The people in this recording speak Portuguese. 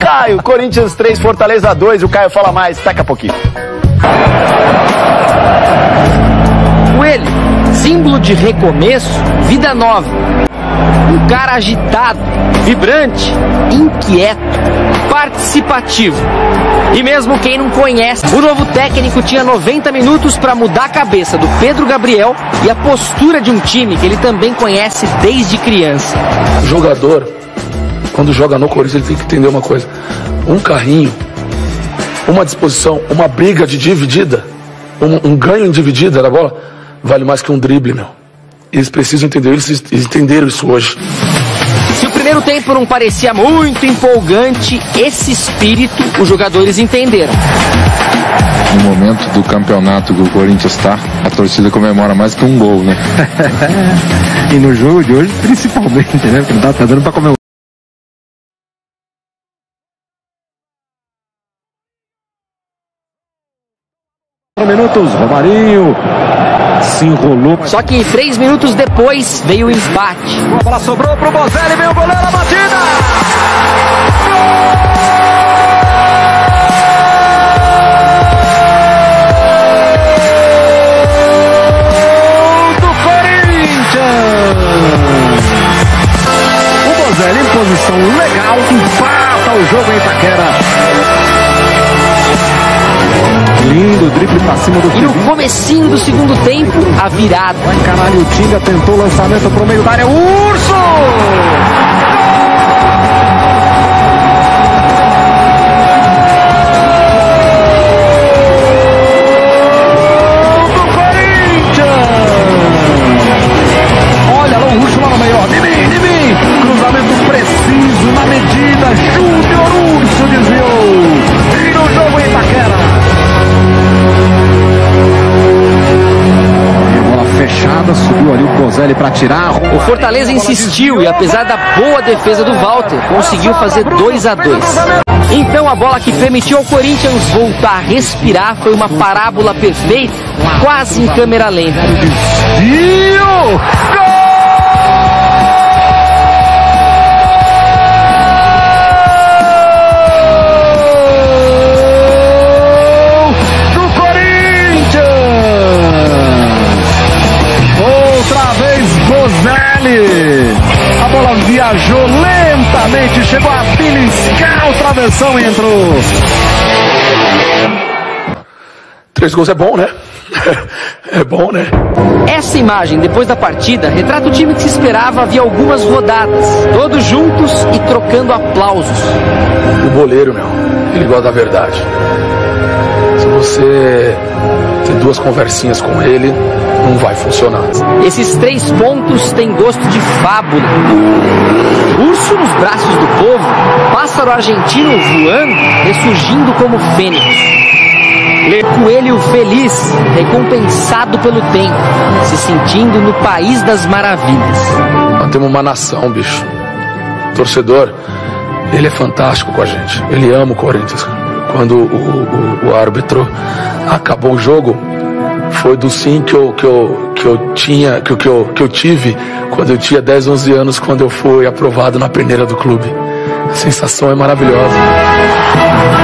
Caio, Corinthians 3, Fortaleza 2. O Caio fala mais daqui a pouquinho. Coelho, símbolo de recomeço, vida nova. Um cara agitado, vibrante, inquieto, participativo. E mesmo quem não conhece, o novo técnico tinha 90 minutos para mudar a cabeça do Pedro Gabriel e a postura de um time que ele também conhece desde criança. O jogador, quando joga no Corinthians, ele tem que entender uma coisa. Um carrinho, uma disposição, uma briga de dividida, um ganho em dividida da bola, vale mais que um drible, meu. Eles precisam entender, eles entenderam isso hoje. Se o primeiro tempo não parecia muito empolgante, esse espírito os jogadores entenderam. No momento do campeonato que o Corinthians está, a torcida comemora mais que um gol, né? E no jogo de hoje, principalmente, né? Porque não tá dando pra comemorar. Minutos, Romarinho se enrolou. Só que 3 minutos depois veio o empate. A bola sobrou pro Bozelli, veio o goleiro, a batida! Gol do Corinthians! O Bozelli em posição legal, empata o jogo em Itaquera. Lindo drible pra cima do Felipe. E no comecinho do segundo tempo, a virada. Vai caralho, o Tinga tentou o lançamento pro meio da área. Urso! Gol do Corinthians! Olha lá o Urso lá no meio, ó. De mim. Cruzamento preciso, na medida. Júnior Urso desviou. E no jogo em Itaquera. Fechada, subiu ali o Bozelli para tirar. O Fortaleza insistiu e apesar da boa defesa do Walter, conseguiu fazer 2-2. Então a bola que permitiu ao Corinthians voltar a respirar foi uma parábola perfeita, quase em câmera lenta. Gol! A bola viajou lentamente, chegou a beliscar o travessão e entrou. 3 gols é bom, né? É bom, né? Essa imagem, depois da partida, retrata o time que se esperava havia algumas rodadas, todos juntos e trocando aplausos. O goleiro, meu, ele gosta da verdade. Se você tem 2 conversinhas com ele, não vai funcionar. Esses 3 pontos têm gosto de fábula. Urso nos braços do povo, pássaro argentino voando, ressurgindo como fênix. Coelho feliz, recompensado pelo tempo, se sentindo no país das maravilhas. Nós temos uma nação, bicho. O torcedor, ele é fantástico com a gente. Ele ama o Corinthians. Quando o árbitro acabou o jogo, foi do sim que eu tive quando eu tinha 10, 11 anos, quando eu fui aprovado na peneira do clube. A sensação é maravilhosa.